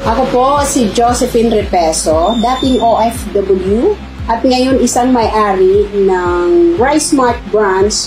Ako po si Josephine Repeso, dating OFW at ngayon isang may-ari ng Mart branch.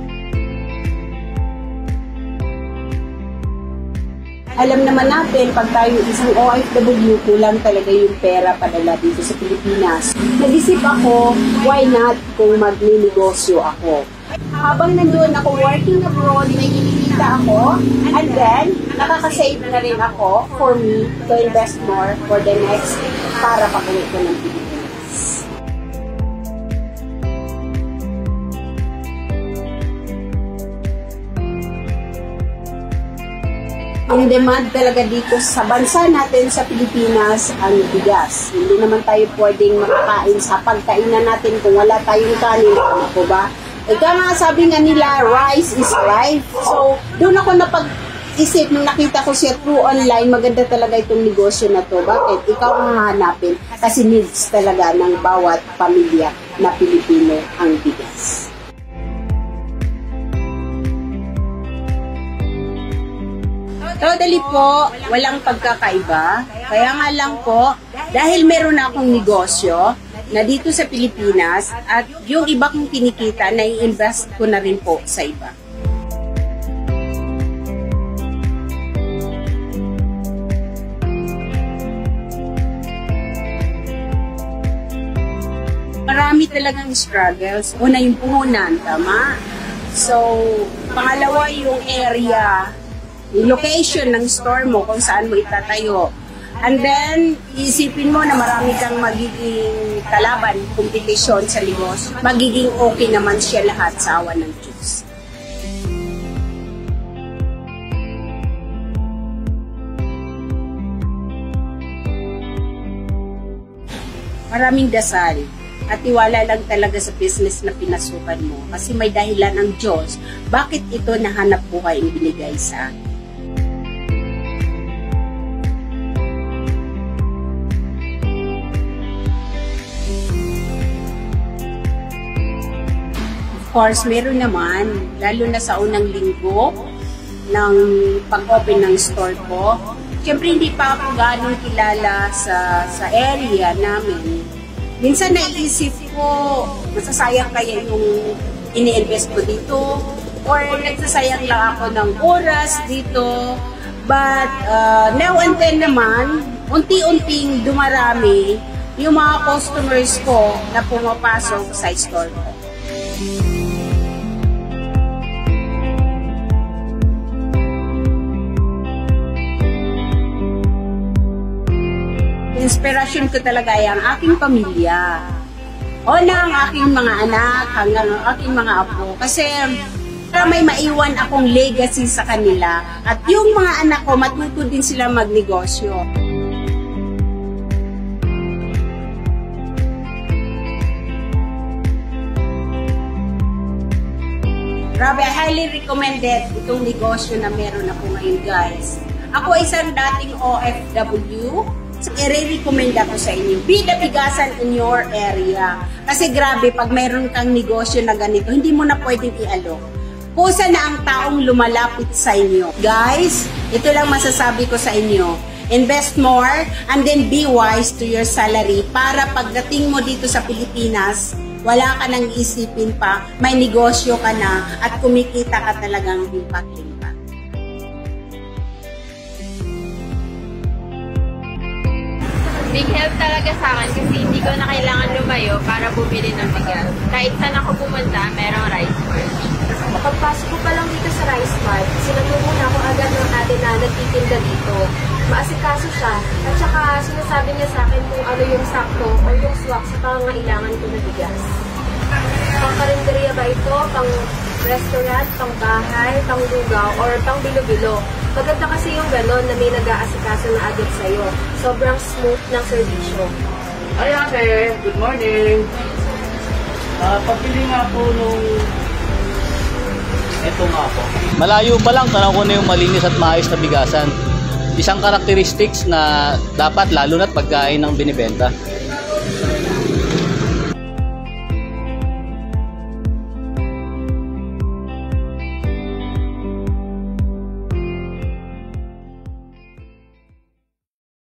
Alam naman natin, pag tayo isang OFW, kulang talaga yung pera padala dito sa Pilipinas. Nag-isip ako, why not kung magninegosyo ako? Habang nandun ako working abroad, may kinikita ako, and then nakakasave na rin ako for me to invest more for the next para pakulit ko ng Pilipinas. Ang demand talaga dito sa bansa natin sa Pilipinas ang bigas. Hindi naman tayo pwedeng makakain sa pagkainan natin kung wala tayong kanin. Ano ba? Ika nga sabi nga nila, rice is life. So, doon ako napag-isip nung nakita ko siya through online, maganda talaga itong negosyo na to. Bakit? Ikaw ang hahanapin kasi needs talaga ng bawat pamilya na Pilipino ang bigas. Totally po, walang pagkakaiba. Kaya nga lang po, dahil meron na akong negosyo na dito sa Pilipinas at yung iba kong kinikita, nai-invest ko na rin po sa iba. Marami talagang struggles. Una yung puhunan, tama? So, pangalawa yung area, yung location ng store mo, kung saan mo itatayo. And then, isipin mo na marami kang magiging kalaban, kompetisyon sa negosyo. Magiging okay naman siya lahat sa awa ng Diyos. Maraming dasal at tiwala lang talaga sa business na pinasukan mo. Kasi may dahilan ng Diyos, bakit ito nahanap buhay ang binigay sa akin. Of course, meron naman, lalo na sa unang linggo ng pag-open ng store ko. Siyempre, hindi pa ako ganong kilala sa area namin. Minsan naiisip ko, masasayang kaya yung ini-invest ko dito or nagsasayang lang ako ng oras dito. But now and then naman, unti-unting dumarami yung mga customers ko na pumapasok sa store ko. Inspirasyon ko talaga ay ang aking pamilya. O na ang aking mga anak, hanggang ang aking mga apo. Kasi para may maiwan akong legacy sa kanila. At yung mga anak ko, matuto din sila magnegosyo. Grabe, I highly recommended itong negosyo na meron ako ngayon, guys. Ako isang dating OFW. So, i-recommend ako sa inyo. Be the Bigasan in your area. Kasi grabe, pag mayroon kang negosyo na ganito, hindi mo na pwedeng i-alok. Kusa na ang taong lumalapit sa inyo. Guys, ito lang masasabi ko sa inyo. Invest more and then be wise to your salary para pagdating mo dito sa Pilipinas, wala ka nang isipin pa, may negosyo ka na at kumikita ka talagang limpat-limpat. Big help talaga sa akin kasi hindi ko na kailangan lumayo para bumili ng bigas. Kahit saan ako pumunta, merong rice mart. Pagpasok ko pa lang dito sa rice mart, sinatulungan na ako agad ng ate na nagtitinda dito. Maasikaso siya at saka sinasabi niya sa akin kung ano yung sakto o yung swak sa pangangailangan ko na bigas. Pang karinderya ba ito? Pang restaurant, pang bahay, pang lugaw, or pang bilo-bilo? Maganda kasi yung ganon na may nag-aasikaso na agad sa'yo. Sobrang smooth ng serbisyo. Ay ate, good morning. Pagpili nga po nung... Ito nga po. Malayo pa lang, tanaw ko na yung malinis at maayos na bigasan. Isang characteristics na dapat lalo na't pagkain ng binibenta.